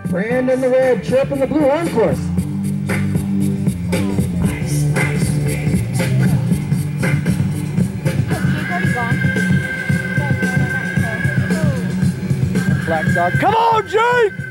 Brandon the red, chirp in the blue horn course. Black dog, come on, Jake!